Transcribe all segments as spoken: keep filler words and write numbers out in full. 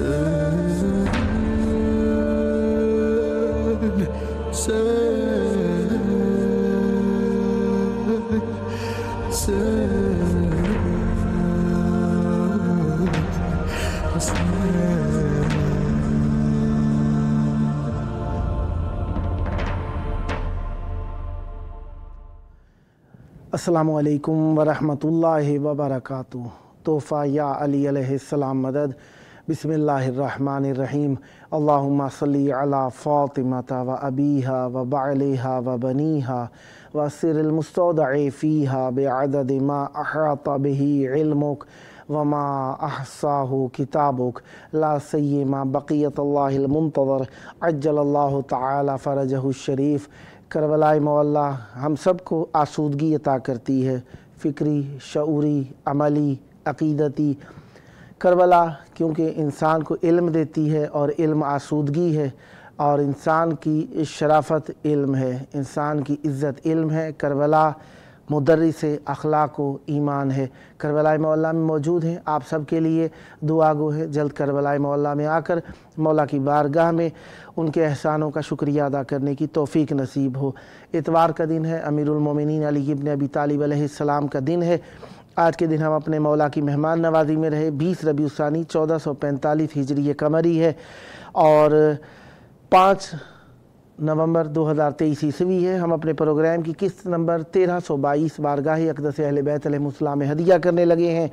अस्सलामु अलैकुम वरहमतुल्लाहि वबरकातुहू। तोहफ़ा या अली अलैहिस्सलाम मदद। बिस्मिल्लाहिर्रहमानिर्रहीम। अल्लाहुम्मा सल्ली अला फ़ातिमता व अबीहा व बअलिहा व बनीहा व सिरिल मुस्तौदअ फ़ीहा बिअदद मा अहाता बिही इल्मुक व मा अहसाहु किताबुक ला सय्यमा बक़ियतुल्लाहिल मुंतज़र अज्जलल्लाहु तआला फ़रजहु शरीफ। करबलाए मौला हम सबको आसूदगी अता करती है, फ़िक्री, शऊरी, अमली, अक़ीदती। करबला क्योंकि इंसान को इल्म देती है और इल्म आसूदगी है, और इंसान की शराफत इल्म है, इंसान की इज़्ज़त इल्म है। करबला मुदर्रिस अखलाक व ईमान है। करबलाए मौला में मौजूद हैं, आप सब के लिए दुआ गो है। जल्द करबलाए मौला में आकर मौला की बारगाह में उनके एहसानों का शुक्रिया अदा करने की तौफ़ीक नसीब हो। इतवार का दिन है, अमीरुल मोमिनीन अली इब्न अबी तालिब अलैहिस्सलाम का दिन है। आज के दिन हम अपने मौला की मेहमान नवाजी में रहे। बीस रबीउल सानी चौदह सौ पैंतालीस हिजरी कमरी है और पाँच नवंबर दो हज़ार तेईस ईस्वी है। हम अपने प्रोग्राम की किस्त नंबर तेरह सौ बाईस बारगाह अक़दस अहले बैत अलैहिमुस्सलाम में हदिया करने लगे हैं।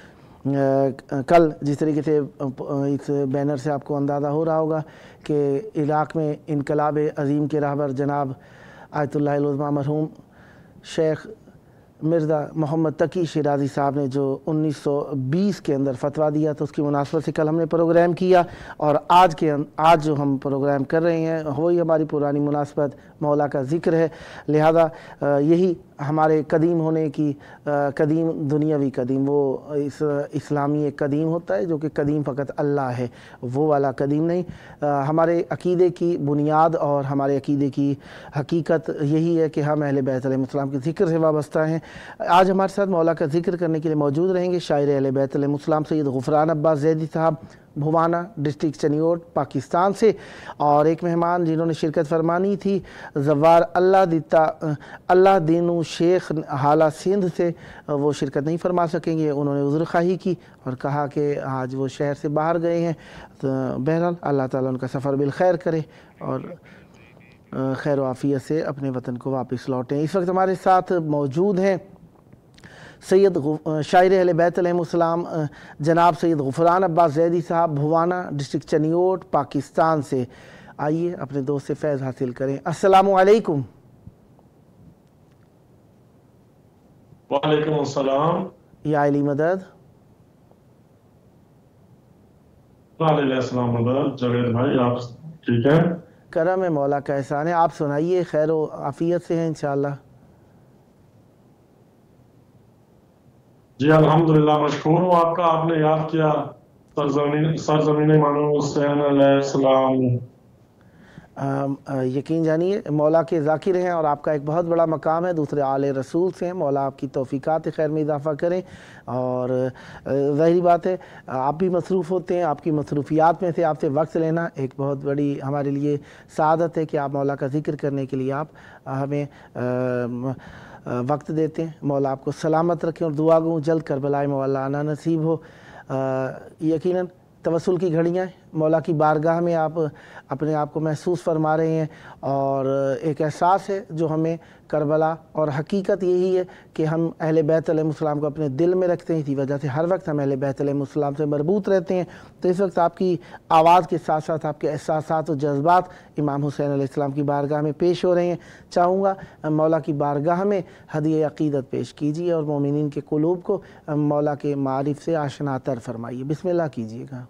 कल जिस तरीके से इस बैनर से आपको अंदाज़ा हो रहा होगा कि इराक़ में इनकलाब अज़ीम के रहबर जनाब आयतुल्लाह उज़्मा मरहूम शेख मिर्ज़ा मोहम्मद तकी शिराज़ी साहब ने जो उन्नीस सौ बीस के अंदर फतवा दिया, तो उसकी मुनासबत से कल हमने प्रोग्राम किया। और आज के आज जो हम प्रोग्राम कर रहे हैं वही हमारी पुरानी मुनासबत मौला का ज़िक्र है। लिहाजा यही हमारे कदीम होने की कदीम दुनियावी कदीम, वो इस इस्लामी एक कदीम होता है जो कि कदीम फ़कत अल्लाह है, वो वाला कदीम नहीं। हमारे अक़ीदे की बुनियाद और हमारे अक़ीदे की हकीकत यही है कि हम अहले बैत अलैहिस्सलाम के ज़िक्र से वाबस्ता हैं। आज हमारे साथ मौला का ज़िक्र करने के लिए मौजूद रहेंगे शायर अहले बैत अलैहिस्सलाम सैयद ग़ुफ़रान अब्बास ज़ैदी साहब, भुवाना डिस्ट्रिक्ट चनियोट पाकिस्तान से। और एक मेहमान जिन्होंने शिरकत फरमानी थी ज़वार अल्लाह दिता अल्लाह दीनू शेख हाला सिंध से, वो शिरकत नहीं फरमा सकेंगे। उन्होंने उज़्र ख़ाही की और कहा कि आज वो शहर से बाहर गए हैं। तो बहरहाल अल्लाह ताला उनका सफ़र बिल खैर करे और खैर आफ़ियत से अपने वतन को वापस लौटें। इस वक्त हमारे साथ मौजूद हैं सैयद शायर अहले बैत अलैहिमुस्सलाम जनाब सैयद ग़ुफ़रान अब्बास ज़ैदी साहब, भुवाना डिस्ट्रिक्ट चनियोट पाकिस्तान से। आइए अपने दोस्त से फैज़ हासिल करें। अस्सलामु अलैकुम। वालेकुम अस्सलाम। या अली मदद। वालेकुम मदद। जवेद भाई आप ठीक हैं? करम है मौला का एहसान है। आप सुनाइए, खैर व आफ़ियत से हैं इंशाअल्लाह? जी अल्हम्दुलिल्लाह, मशकूर हूँ आपका, आपने याद किया सरज़मीन सरज़मीन इमाम हुसैन अलैहिस्सलाम। यकीन जानिए मौला के ज़ाकिर हैं और आपका एक बहुत बड़ा मकाम है, दूसरे आले रसूल से हैं। मौला आपकी तौफ़ीक़ात खैर में इजाफ़ा करें। और ज़ाहिरी बात है आप भी मसरूफ़ होते हैं, आपकी मसरूफ़ियात में से आपसे वक्त लेना एक बहुत बड़ी हमारे लिए सआदत है कि आप मौला का ज़िक्र करने के लिए आप हमें आ, वक्त देते हैं। मौला आपको सलामत रखें और दुआ गो जल्द करबलाए मौला आना नसीब हो। यकीनन तवस्सुल की घड़ियाँ मौला की बारगाह में आप अपने आप को महसूस फरमा रहे हैं और एक एहसास है जो हमें करबला, और हकीकत यही है कि हम अहले बैत अलैहिस्सलाम को अपने दिल में रखते हैं। इसी वजह से हर वक्त हम अहले बैत अलैहिस्सलाम से मरबूत रहते हैं। तो इस वक्त आपकी आवाज़ के साथ साथ आपके एहसासात और जज्बात इमाम हुसैन अलैहिस्सलाम की बारगाह में पेश हो रहे हैं। चाहूँगा मौला की बारगाह में हदिया अक़ीदत पेश कीजिए और मोमिनीन के क़ुलूब को मौला के मारिफ से आशना तर फरमाइए। बिस्मिल्लाह कीजिएगा।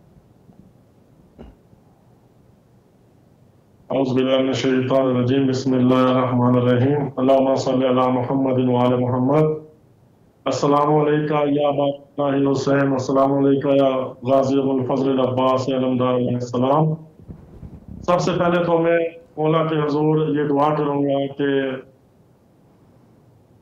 औज़ुबिल्लाहिमिनश्शैतानिर्रजीम। बिस्मिल्लाहिर्रहमानिर्रहीम। अल्लाहुम्मा सल्लि अला मुहम्मदिन व आले मुहम्मद। अस्सलामु अलैका या अबा हुसैन, अस्सलामु अलैका या गाज़ी अबुल फ़ज़ल अब्बास अलमदार अलैहिस्सलाम। सबसे पहले तो मैं मौला के हुज़ूर ये दुआ करूँगा कि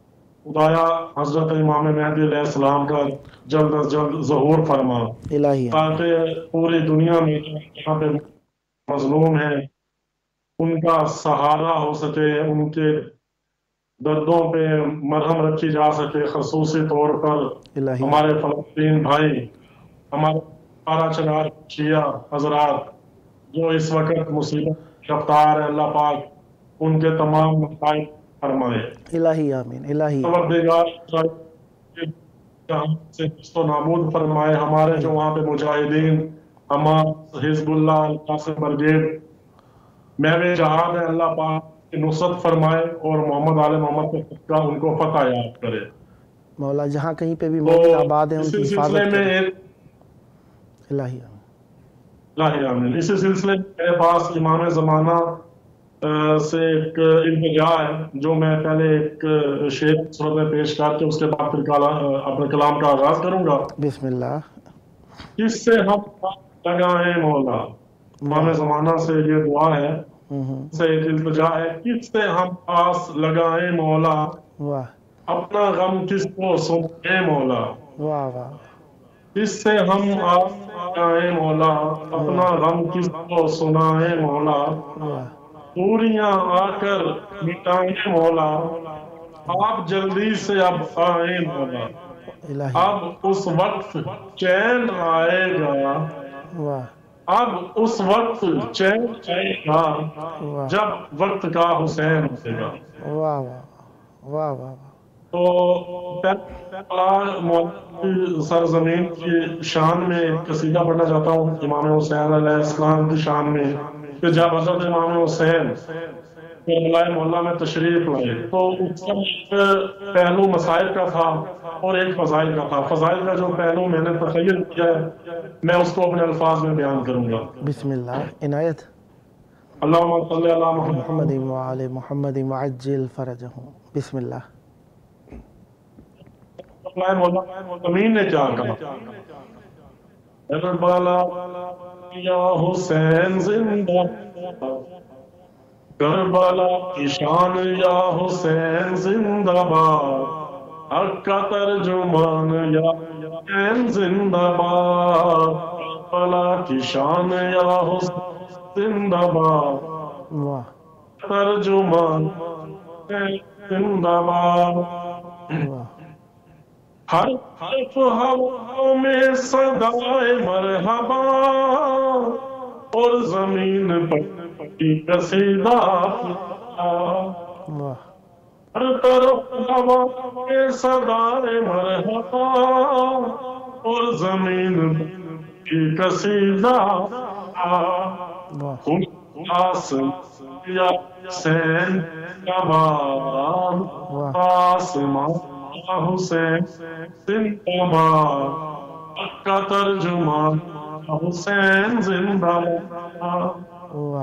خدایا حضرت امام مہدی علیہ السلام کا جلد از جلد ظہور فرما، الہی تاکہ پوری دنیا میں جہاں پہ مظلوم ہیں ان کا سہارا ہو سکے، ان کے دردوں پہ مرہم رکھی جا سکے، خصوصی طور پر الہی ہمارے فلسطین بھائی، ہمارے پارا چنار شیعہ حضرات جو اس وقت مصیبت گرفتار ہے، اللہ پاک ان کے تمام مسائل فرمائے، الہی آمین الہی پروردگار جہاں سے نست و نابود فرمائے، ہمارے جو وہاں پہ مجاہدین، حماس، حزب اللہ، القاسم برگیڈ محو جہاد ہے، اللہ پاک کی نصرت فرمائے اور محمد آل محمد کے صدقہ ان کو فتح یاب کرے۔ مولا جہاں کہیں پہ بھی تو مومن آباد ہیں ان اسی کی سلسلے حفاظت میں کرے، ایک الہی آمین الہی آمین، اسی سلسلے میں میرے پاس امام زمانہ سے ایک التجا ہے جو میں پہلے ایک شعر صورت میں پیش کر کے اس کے بعد پھر اپنے کلام کا آغاز کروں گا۔ بسم اللہ۔ کس سے ہم لگائیں مولا، امام زمانہ سے یہ دعا ہے، سے ایک التجا ہے، کس سے ہم پاس لگائیں مولا، واہ اپنا غم کس کو سنائیں مولا، واہ واہ کس سے ہم آس لگائیں مولا، اپنا غم کس کو سنائیں مولا، واہ دوریاں آ کر مٹائیں مولا، آپ جلدی سے اب آئیں مولا، الہی اب اس وقت چین آئے گا، واہ اب اس وقت چین آئے گا واہ جب وقت کا حسین ہوئے گا۔ واہ واہ واہ واہ تو مولا سرزمین کی شان میں ایک قصیدہ پڑھنا چاہتا ہوں امام حسین علیہ السلام کی شان میں، کہ جب حضرت امام حسین کربلا مولا میں تشریف لائے تو اس کا ایک پہلو مسائل کا تھا اور ایک فضائل کا تھا۔ فضائل کا جو پہلو میں نے تخیل کیا ہے میں اس کو اپنے الفاظ میں بیان کروں گا۔ بسم اللہ عنایت۔ اللہم صلی علی محمد محمد وعلی محمد وعجل فرجہم۔ بسم اللہ۔ مولا زمین نے کیا کہا، کربلا یا حسین زندہ، کربلا کی شان یا حسین زندہ باد، حق کا ترجمان یا حسین زندہ باد، کربلا کی شان یا حسین زندہ باد، واہ ترجمان زندہ باد، واہ ہر حرف ہوا میں صدائے مرحبا، اور زمین پر کی قصیدہ، واہ ہر طرف ہوا میں صدائے مرحبا، اور زمین پر کی قصیدہ، واہ آسمان یا حسین آباد، واہ آسمان حسین زندہ باد، حق کا ترجمان حسین زندہ باد، واہ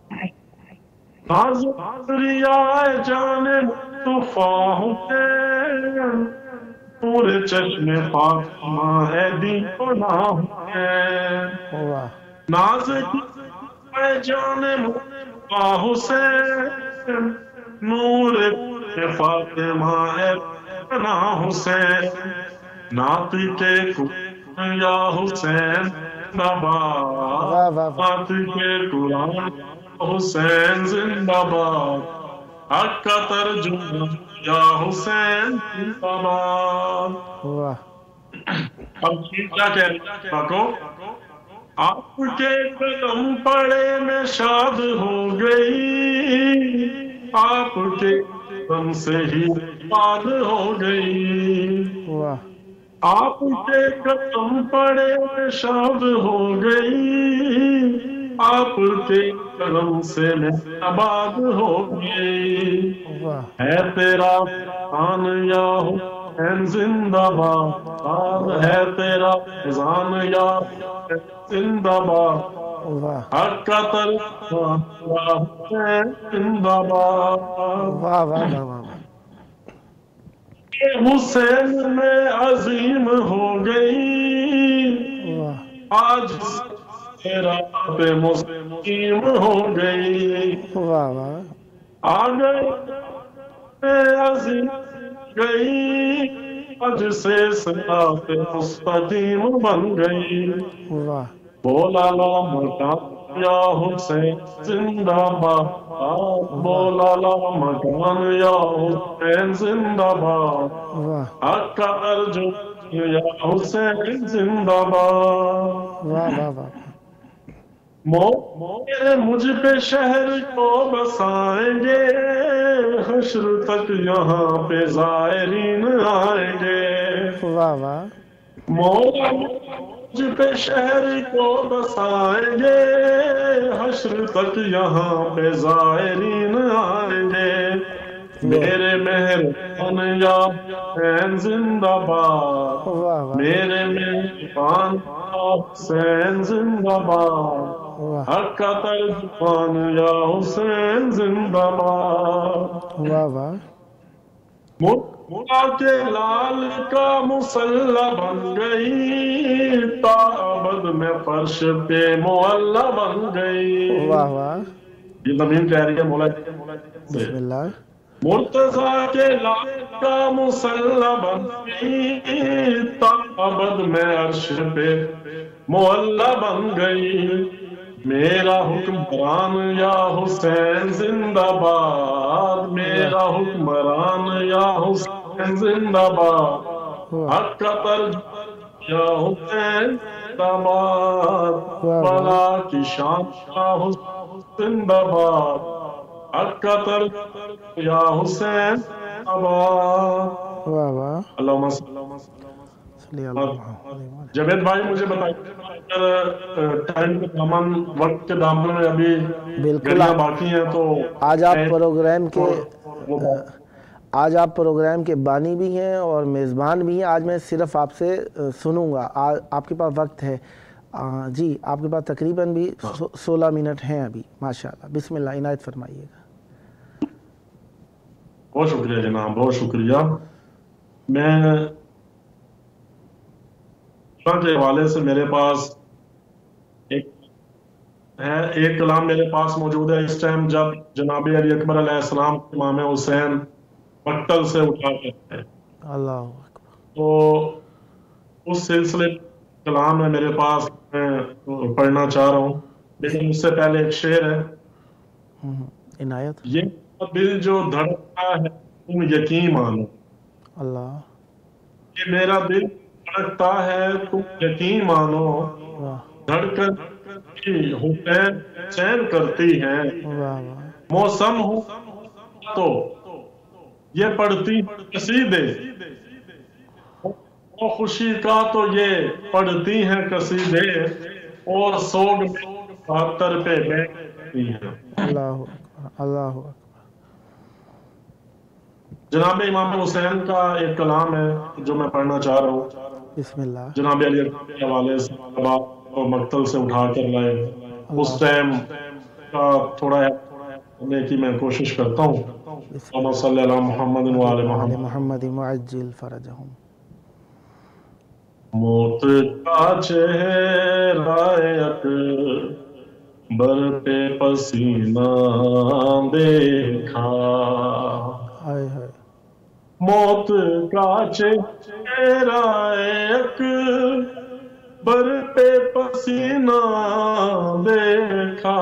ریائے جانب طوفاں حسین، پورے چشم فاطمہ ہے دین و نام حسین، واہ نازک ہے جانب طوفاں حسین، نور فاطمہ ہے نا حسین، ناطی کے قرآن یا حسین زندہ باد، ناطی کے قرآن حسین زندہ باد، حق کا ترجمان یا حسین زندہ باد۔ واہ اب کیا کہہ رہے کو، آپ کے قدم پڑے میں شاد ہو گئی، آپ کے قدم سے ہی پاد ہو گئی، واہ آپ کے قدم پڑے میں شاد ہو گئی، آپ کے قدم سے میں آباد ہو گئی، واہ ہے تیرا فیضان یا حسین زندہ باد، ہے تیرا فیضان یا حسین زندہ باد، واہ حق کا ترجمان یا حسین زندہ باد، واہ واہ واہ حسین میں عظیم ہو گئی، واہ آج تیرا پہ مستقیم ہو گئی، واہ واہ آ گئے عظیم گئی، اج سے صراط مستقیم بن گئی۔ واہ بولا لا مکان یا حسین زندہ باد، واہ بولا لا مکان یا حسین زندہ باد، واہ حق کا ارجن یا حسین زندہ باد۔ واہ واہ واہ میرے مجھ پہ شہر کو بسائیں گے، حشر تک یہاں پہ زائرین آئیں گے۔ واہ واہ مولا مجھ پہ شہر کو بسائیں گے، حشر تک یہاں پہ زائرین آئیں گے۔ میرے مہربان یا حسین زندہ باد، واہ واہ میرے مہربان یا حسین زندہ باد، واہ حق کا ترجمان یا حسین زندہ باد۔ واہ واہ مولا کے لال کا مسلح بن گئی، تا ابد میں فرش پہ معلّہ بن گئی۔ واہ واہ یہ زمین کہہ رہی ہے مولا بسم اللہ مرتضیٰ کے لال کا مسلح بن گئی، تا ابد میں عرش پہ معلّہ بن گئی۔ میرا حکمران یا حسین زندہ باد، میرا حکمران یا حسین زندہ باد، حق کا ترجمان یا حسین زندہ باد، بلا کی شان یا حسین زندہ باد، حق کا ترجمان یا حسین زندہ باد۔ واہ واہ اللہم صلی صلی اللہ علیہ جاوید بھائی مجھے بتائیے، اگر ٹائم کے دامن وقت کے دامن میں ابھی بالکل گھڑیاں باقی ہیں تو آج آپ پروگرام کے آج آپ پروگرام کے بانی بھی ہیں اور میزبان بھی ہیں۔ آج میں صرف آپ سے سنوں گا، آپ کے پاس وقت ہے جی، آپ کے پاس تقریباً بھی سولہ منٹ ہیں ابھی ماشاءاللہ۔ بسم اللہ عنایت فرمائیے گا۔ بہت شکریہ جناب، بہت شکریہ۔ میں کے حوالے سے میرے پاس ایک ہے ایک کلام میرے پاس موجود ہے اس ٹائم، جب جناب علی اکبر علیہ السلام امام حسین مقتل سے اٹھا کرتے ہیں، اللہ اکبر، تو اس سلسلے کلام ہے میرے پاس، میں پڑھنا چاہ رہا ہوں، لیکن اس سے پہلے ایک شعر ہے۔ عنایت یہ دل جو دھڑکتا ہے تم یقین مانو، اللہ، یہ میرا دل دھڑکتا ہے تم یقین مانو، دھڑکن کی حسین چین کرتی ہے، موسم ہو تو یہ پڑھتی قصیدے، اور خوشی کا تو یہ پڑھتی ہیں قصیدے، اور سوگ میں خاطر پہ بیٹھتی ہیں۔ اللہ اللہ جناب امام حسین کا ایک کلام ہے جو میں پڑھنا چاہ رہا ہوں۔ بسم اللہ۔ جناب علی اکبر کے حوالے سے کو مقتل سے اٹھا کر لائے، اس ٹائم کا تھوڑا کرنے کی میں کوشش کرتا ہوں۔ اللہم صلی علی محمد و آل محمد محمد معجل فرجہم۔ موت کا چہرہ اکبر پہ پسینہ دیکھا، ہائے ہائے، موت کا چہرہ اکبر پہ پسینہ دیکھا،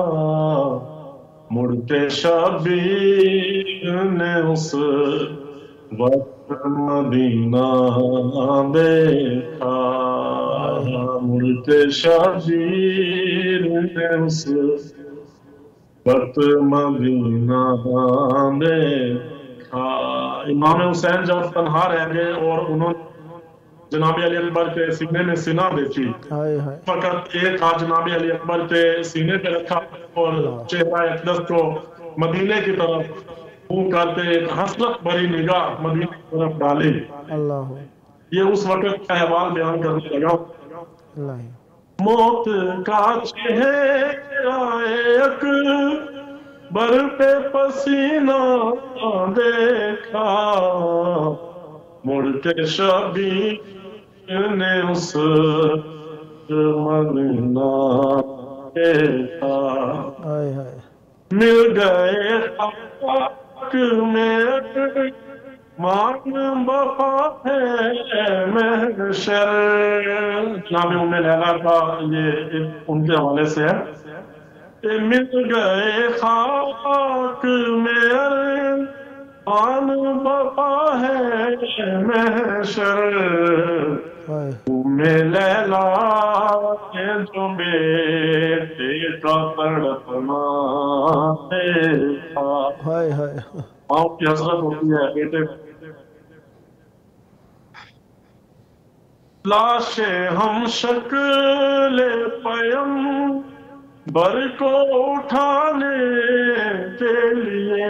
مڑ کے شبیر نے اس وقت مدینہ دیکھا، مڑ کے شبیر نے اس وقت مدینہ دیکھا۔ امام حسین جب تنہا رہ گئے اور انہوں نے جناب علی اکبر کے سینے میں سینہ دیکھی، فقط ایک ہاتھ جناب علی اکبر کے سینے پہ رکھا اور چہرہ اقدس کو مدینے کی طرف منہ کرتے ایک حسرت بھری نگاہ مدینے کی طرف ڈالی۔ یہ اس وقت کا احوال بیان کرنے لگا۔ موت کا چہرہ اکبر پہ پسینہ دیکھا، مڑ کے شبیر نے اس مدینہ دیکھا، مل گئے خاک میں مان بقا ہے محشر. جناب ام لیلا کا یہ ان کے حوالے سے ہے کہ مل گئے خاک میں مان بقا ہے محشر. ام لیلا کے جو بیٹے کا تڑپنا دیکھا. ماں کی حسرت ہوتی ہے بیٹے. لاشیں ہم شکل پیم بر کو اٹھانے کے لیے.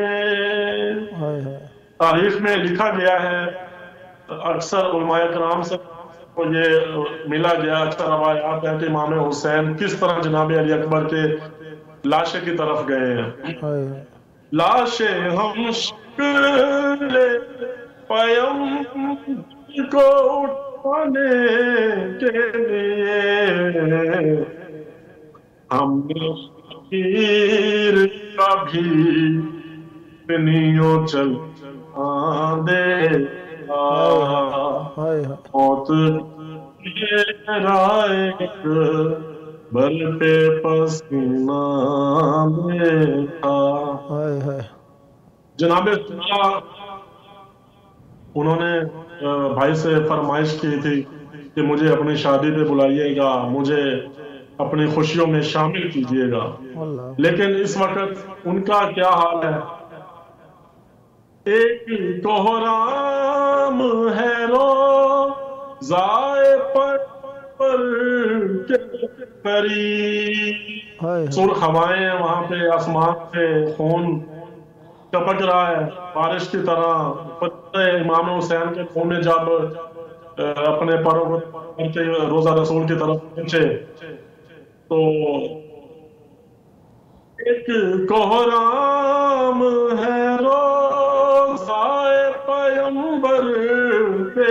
تاریخ میں لکھا گیا ہے، اکثر علماء کرام سے کو یہ ملا گیا، اچھا روایات ہے کہ امام حسین کس طرح جناب علی اکبر کے لاشے کی طرف گئے ہیں. لاشیں ہم شکل پیم کو اٹھانے کے لیے ہم نے شیر کا بھی پنیوں چل دیکھا. موت رائے بل پہ پسینہ دیکھا. جناب انہوں نے بھائی سے فرمائش کی تھی کہ مجھے اپنی شادی پہ بلائیے گا، مجھے اپنی خوشیوں میں شامل کیجیے گا. لیکن اس وقت ان کا کیا حال ہے؟ ایک کوہرام ہے روزائے پر کے قریب. سرخ ہوائیں وہاں پہ آسمان پہ خون ٹپک رہا ہے بارش کی طرح. پتہ امام حسین کے خون نے جب اپنے پروں کو روزہ رسول کی طرف پہنچے تو ایک کوہرام ہے روزائے پیمبر کے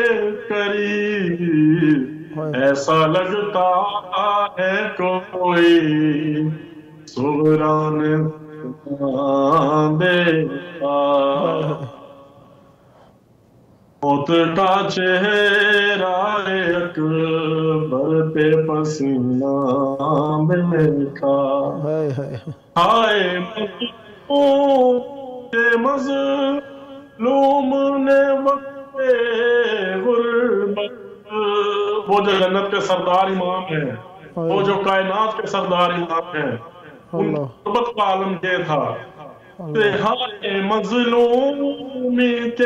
قریب. ایسا لگتا ہے کوئی سغران دیکھا. موت کا چہرہ اکبر پہ پسینہ دیکھا. ہائے مظلوم نے وقت غربت. وہ جو جنت کے سردار امام ہیں، وہ جو کائنات کے سردار امام ہیں، ان غربت کا عالم یہ تھا کہ ہائے مظلومی کے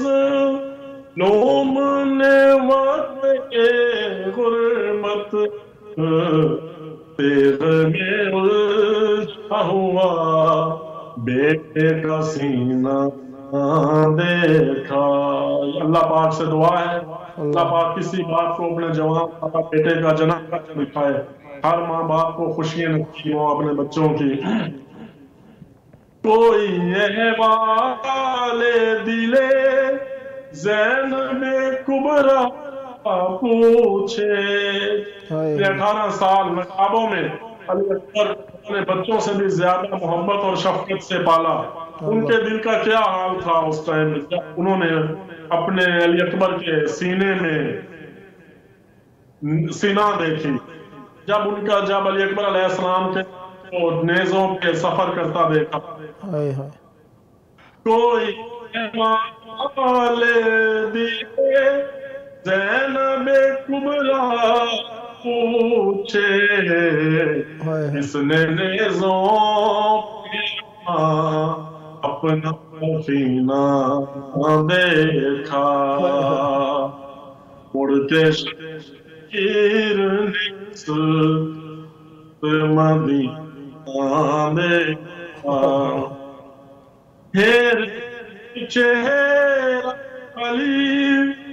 مظلوم نے وقت غربت تیغ میں الجھا ہوا بیٹے کا سینہ دیکھا. اللہ پاک سے دعا ہے اللہ پاک کسی باپ کو اپنے جوان بیٹے کا جنم دکھائے. ہر ماں باپ کو خوشیاں نصیب ہوں اپنے بچوں کی. کوئی احوال دلے زینب کبریٰ پوچھے. اٹھارہ سال مکابوں میں علی اکبر اپنے بچوں سے بھی زیادہ محبت اور شفقت سے پالا. ان کے دل کا کیا حال تھا اس ٹائم جب انہوں نے اپنے علی اکبر کے سینے میں سینہ دیکھی. جب ان کا جب علی اکبر علیہ السلام کے نیزوں پہ سفر کرتا دیکھا. کوئی احوال دلے زینب کبریٰ پوچھے. اس نے نیزوں پہ اپنا سینہ دیکھا. مڑ کے شیر مدینہ دیکھا. پھر چہرہ علی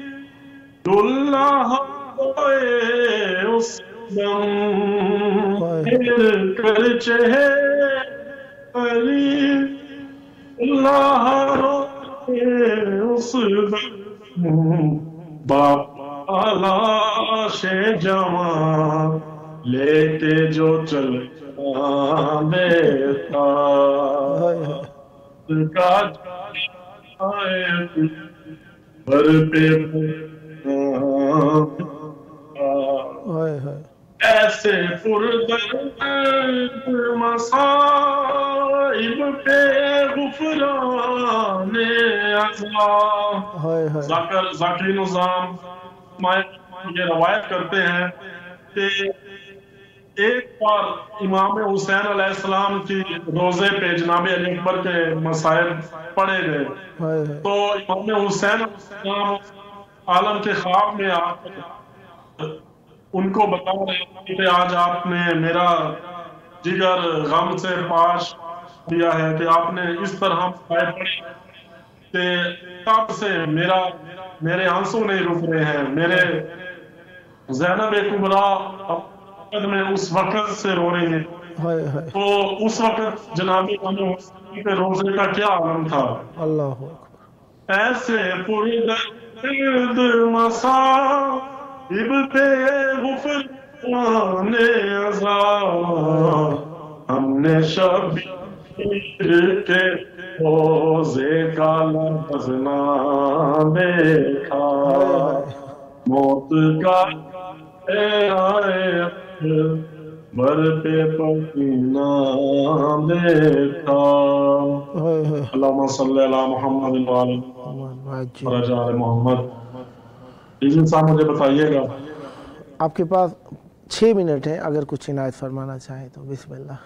اللہ ہوئے اس دم. پھر کر چہرہ علی اللہ ہوئے اس دم. باپ لاش جوان لیتے جو چل دیتا. بر پہ ایسے پردرد مصائب پہ غفران عزا. ذاکر نظام یہ روایت کرتے ہیں کہ ایک بار امام حسین علیہ السلام کی روزے پہ جناب علی اکبر کے مسائل پڑھے گئے تو امام حسین علیہ السلام عالم کے خواب میں آ ان کو بتا رہے کہ آج آپ نے میرا جگر غم سے پاش دیا ہے کہ آپ نے اس طرح مسائل پڑھے کہ تب سے میرا میرے آنسو نہیں رک رہے ہیں. میرے زینب کبریٰ میں اس وقت سے رو رہی ہیں. تو اس وقت جناب امام حسین کے روزے کا کیا عالم تھا. اللہ ایسے پردرد مصائب پہ غفران عزا ہم نے شبیر کے روزے کا لفظ نہ دیکھا موت کا آئے بر پہ پسینہ دیکھا. اللہم صلی علی محمد وعلی محمد. اس انسان مجھے بتائیے گا آپ کے پاس چھ منٹ ہیں اگر کچھ عنایت فرمانا چاہیں تو. بسم اللہ.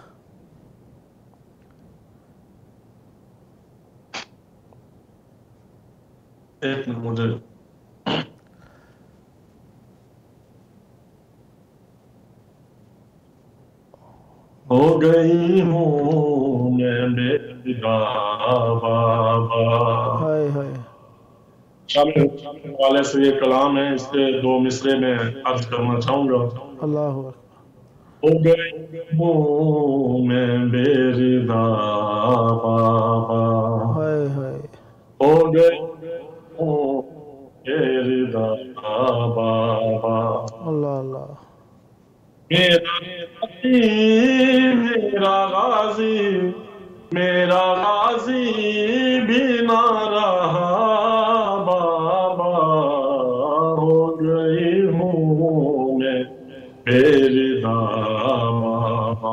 ایک منٹ مجھے ہو گئی ہوں میں بے فدا بابا. شامل والے سے یہ کلام ہے اس کے دو مصرے میں عرض کرنا چاہوں گا. اللہ ہو گئی ہوں میں بے ردا بابا ہو گئی ہوں بے ردا بابا. اللہ اللہ. میرا میرا غازی میرا غازی بھی نہ رہا بابا ہو گئی ہوں میں بے ردا بابا.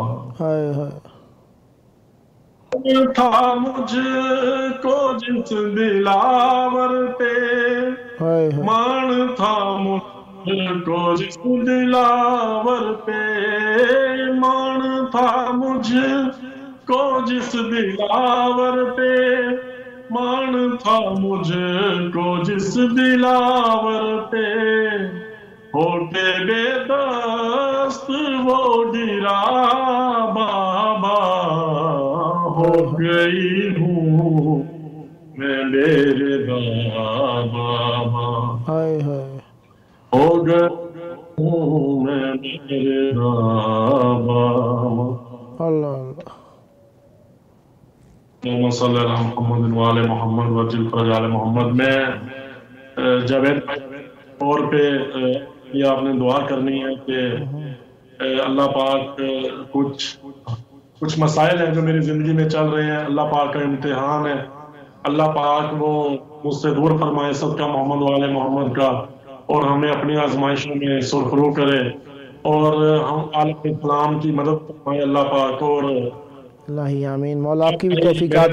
تھا مجھ کو جس دلاور پہ مان تھا مجھ کو جس دلاور پہ مان تھا مجھ کو جس دلاور پہ مان تھا مجھ کو جس دلاور پہ ہوتے بے دست وہ ڈرا بابا ہو گئی ہوں میں بے ردا بابا ہو گئی ہوں میں بے ردا بابا. اللہ اللہ. اللہم صلی علی محمد وعلی محمد وجل فرج علی محمد. میں جاوید طور پہ یہ آپ نے دعا کرنی ہے کہ اللہ پاک کچھ کچھ مسائل ہیں جو میری زندگی میں چل رہے ہیں اللہ پاک کا امتحان ہے. اللہ پاک وہ مجھ سے دور فرمائے صدقہ محمد وعلی محمد کا اور ہمیں اپنی آزمائشوں میں سرخرو کرے اور ہم عالم اسلام کی مدد فرمائے اللہ پاک. اور اللہ آمین. مولا آپ کی بھی توفیقات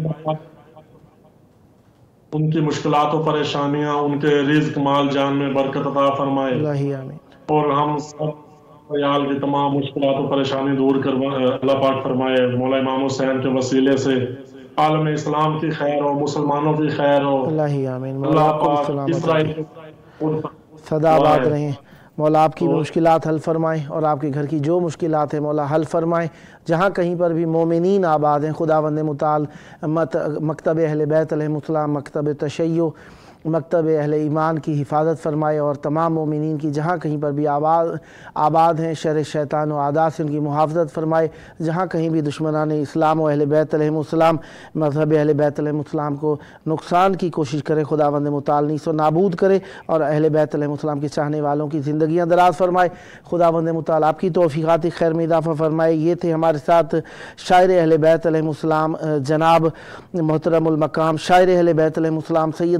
ان کی مشکلات و پریشانیاں ان کے رزق مال جان میں برکت عطا فرمائے. اللہ آمین. اور ہم سب عیال کی تمام مشکلات و پریشانی دور کر اللہ پاک فرمائے. مولا امام حسین کے وسیلے سے عالم اسلام کی خیر ہو مسلمانوں کی خیر ہو. اللہ آمین. مولا آپ کو سلامت صدا آباد رہیں. مولا آپ کی مشکلات حل فرمائیں اور آپ کے گھر کی جو مشکلات ہیں مولا حل فرمائیں. جہاں کہیں پر بھی مومنین آباد ہیں خداوند متعال مکتب اہل بیت علیہ السلام مکتب تشیع مکتب اہل ایمان کی حفاظت فرمائے اور تمام مومنین کی جہاں کہیں پر بھی آباد آباد ہیں شر شیطان و عادات سے ان کی محافظت فرمائے. جہاں کہیں بھی دشمنان اسلام و اہل بیت علیہ السلام مذہب اہل بیت علیہ السلام کو نقصان کی کوشش کرے خداوند متعال نیست و نابود کرے اور اہل بیت علیہ السلام کے چاہنے والوں کی زندگیاں دراز فرمائے. خداوند متعال آپ کی توفیقات خیر میں اضافہ فرمائے. یہ تھے ہمارے ساتھ شاعر اہل بیت علیہ السلام جناب محترم المقام شاعر اہل بیت علیہ السلام سید غفران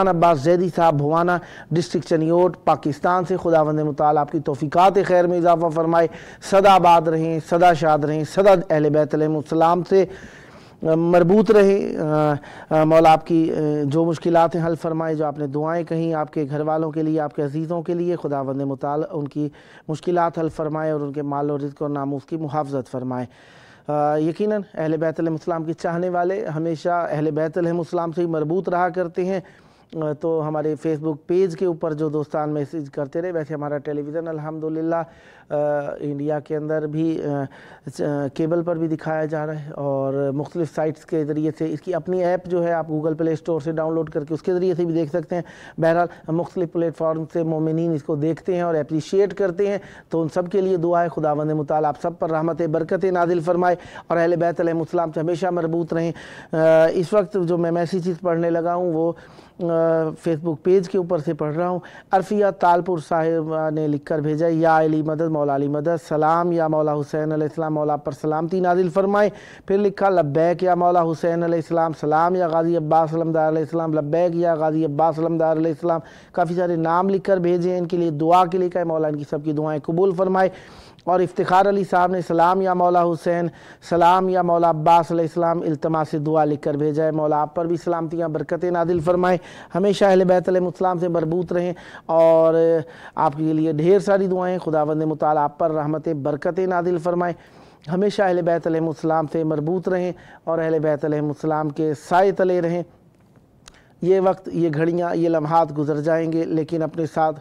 سلطان عباس زیدی صاحب بھوانا ڈسٹرکٹ چنیوٹ پاکستان سے، خداوند متعال آپ کی توفیقات خیر میں اضافہ فرمائے، سدا آباد رہیں، سدا شاد رہیں، سدا اہل بیت علیہ السلام سے مربوط رہے، مولا آپ کی جو مشکلات ہیں حل فرمائے، جو آپ نے دعائیں کہیں آپ کے گھر والوں کے لیے، آپ کے عزیزوں کے لیے، خداوند متعال ان کی مشکلات حل فرمائے اور ان کے مال و رزق اور ناموس کی محافظت فرمائے۔ یقیناً اہل بیت علیہ السلام کے چاہنے والے ہمیشہ اہل بیت علیہ السلام سے ہی مربوط رہا کرتے ہیں، تو ہمارے فیس بک پیج کے اوپر جو دوستان میسیج کرتے رہے، ویسے ہمارا ٹیلی ویژن الحمدللہ انڈیا کے اندر بھی کیبل پر بھی دکھایا جا رہا ہے، اور مختلف سائٹس کے ذریعے سے اس کی اپنی ایپ جو ہے آپ گوگل پلے سٹور سے ڈاؤن لوڈ کر کے اس کے ذریعے سے بھی دیکھ سکتے ہیں۔ بہرحال مختلف پلیٹ فارم سے مومنین اس کو دیکھتے ہیں اور اپریشیٹ کرتے ہیں، تو ان سب کے لیے دعا ہے خداوند متعال آپ سب پر رحمت برکت نازل فرمائے اور اہل بیت علیہ السلام سے ہمیشہ مربوط رہیں۔ اس وقت جو میں میسیجز پڑھنے لگا ہوں وہ فیس بک پیج کے اوپر سے پڑھ رہا ہوں۔ عرفیہ تالپور صاحب نے لکھ کر بھیجا، یا علی مدد مولا علی مدد، سلام یا مولا حسین علیہ السلام، مولا پر سلامتی نازل فرمائے۔ پھر لکھا لبیک یا مولا حسین علیہ السلام، سلام یا غازی عباس علمدار علیہ السلام، لبیک یا غازی عباس علمدار علیہ السلام۔ کافی سارے نام لکھ کر بھیجے ہیں، ان کے لیے دعا کے لیے کہا ہے، مولا ان کی سب کی دعائیں قبول فرمائے۔ اور افتخار علی صاحب نے سلام یا مولا حسین، سلام یا مولا عباس علیہ السلام، التماس دعا لکھ کر بھیجا ہے، مولا آپ پر بھی سلامتیاں برکتیں نازل فرمائے، ہمیشہ اہل بیت علیہ السلام سے مربوط رہیں، اور آپ کے لیے ڈھیر ساری دعائیں، خداوند متعال آپ پر رحمت برکتیں نازل فرمائے، ہمیشہ اہل بیت علیہ السلام سے مربوط رہیں اور اہل بیت علیہ السلام کے سائے تلے رہیں۔ یہ وقت، یہ گھڑیاں، یہ لمحات گزر جائیں گے، لیکن اپنے ساتھ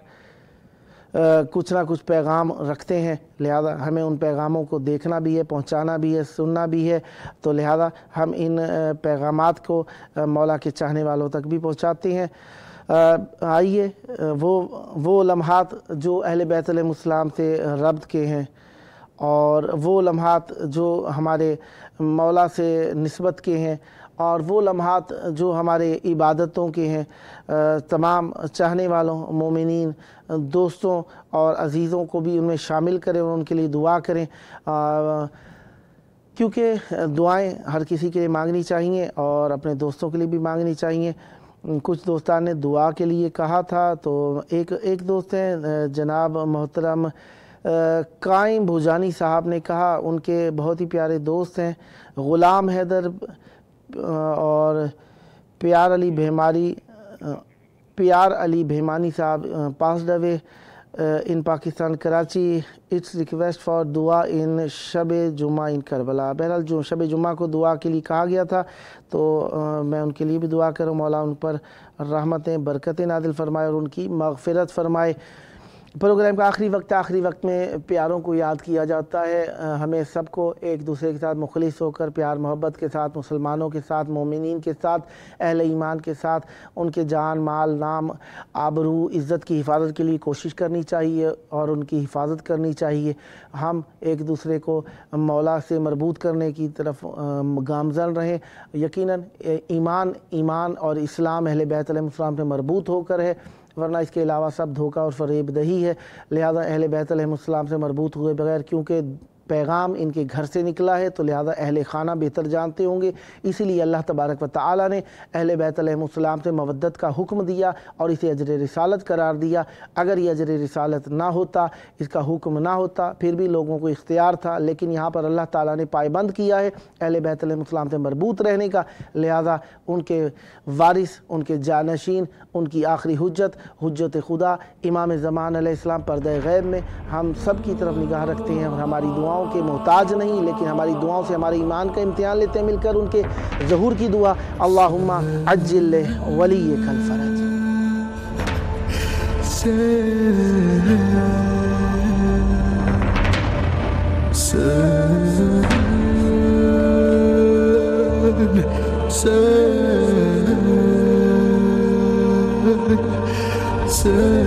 کچھ نہ کچھ پیغام رکھتے ہیں، لہذا ہمیں ان پیغاموں کو دیکھنا بھی ہے، پہنچانا بھی ہے، سننا بھی ہے، تو لہذا ہم ان پیغامات کو مولا کے چاہنے والوں تک بھی پہنچاتے ہیں۔ آئیے وہ وہ لمحات جو اہل بیت علیہ السلام سے ربط کے ہیں، اور وہ لمحات جو ہمارے مولا سے نسبت کے ہیں، اور وہ لمحات جو ہمارے عبادتوں کے ہیں، تمام چاہنے والوں، مومنین، دوستوں اور عزیزوں کو بھی ان میں شامل کریں اور ان کے لیے دعا کریں، کیونکہ دعائیں ہر کسی کے لیے مانگنی چاہیے اور اپنے دوستوں کے لیے بھی مانگنی چاہیے۔ کچھ دوستان نے دعا کے لیے کہا تھا، تو ایک ایک دوست ہیں جناب محترم قائم بھوجانی صاحب نے کہا، ان کے بہت ہی پیارے دوست ہیں غلام حیدر اور پیار علی بھیماری پیار علی بھیمانی صاحب passed away in Pakistan Karachi, it's request for دعا ان شب جمعہ ان کربلا۔ بہرحال جو شب جمعہ کو دعا کے لیے کہا گیا تھا، تو میں ان کے لیے بھی دعا کروں، مولا ان پر رحمتیں برکتیں نازل فرمائے اور ان کی مغفرت فرمائے۔ پروگرام کا آخری وقت آخری وقت میں پیاروں کو یاد کیا جاتا ہے، ہمیں سب کو ایک دوسرے کے ساتھ مخلص ہو کر پیار محبت کے ساتھ، مسلمانوں کے ساتھ، مومنین کے ساتھ، اہل ایمان کے ساتھ، ان کے جان مال نام آبرو عزت کی حفاظت کے لیے کوشش کرنی چاہیے اور ان کی حفاظت کرنی چاہیے۔ ہم ایک دوسرے کو مولا سے مربوط کرنے کی طرف گامزن رہیں۔ یقیناً ایمان ایمان اور اسلام اہل بیت علیہ السلام سے مربوط ہو کر ہے، ورنہ اس کے علاوہ سب دھوکہ اور فریب دہی ہے۔ لہذا اہل بیت علیہ السلام سے مربوط ہوئے بغیر، کیونکہ پیغام ان کے گھر سے نکلا ہے، تو لہذا اہل خانہ بہتر جانتے ہوں گے، اسی لیے اللہ تبارک و تعالی نے اہل بیت علیہ السلام سے مودت کا حکم دیا اور اسے اجر رسالت قرار دیا۔ اگر یہ اجر رسالت نہ ہوتا، اس کا حکم نہ ہوتا، پھر بھی لوگوں کو اختیار تھا، لیکن یہاں پر اللہ تعالیٰ نے پائبند کیا ہے اہل بیت علیہ السلام سے مربوط رہنے کا، لہذا ان کے وارث، ان کے جانشین، ان کی آخری حجت حجت خدا امام زمان علیہ السلام پردہ غیب میں ہم سب کی طرف نگاہ رکھتے ہیں، اور ہماری دعاؤں کے محتاج نہیں، لیکن ہماری دعاؤں سے ہمارے ایمان کا امتحان لیتے ہیں، مل کر ان کے ظہور کی دعا، اللہم عجل ولیک الفرج۔ سن